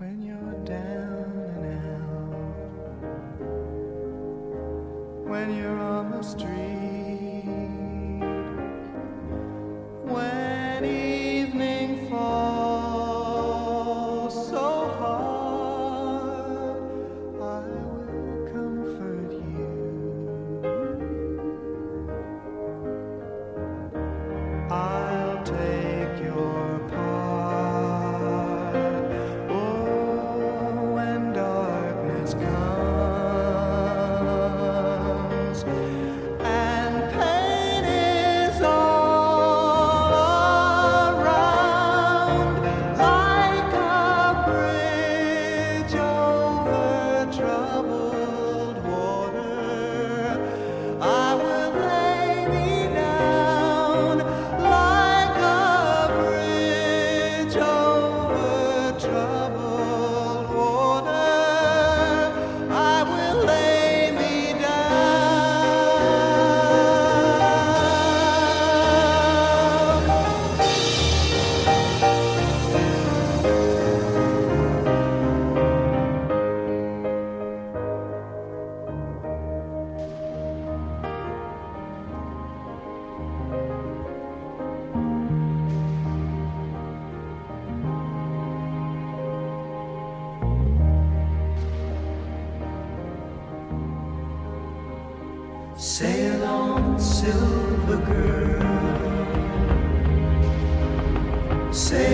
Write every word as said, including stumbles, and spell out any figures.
when you're down and out, when you're on the street, when evening falls so hard, I will comfort you. I'll take your part. Oh, when darkness comes and pain is all around, like a bridge over troubled water, I will lay me down like a bridge over troubled water. I will lay me sail on, silver girl, sail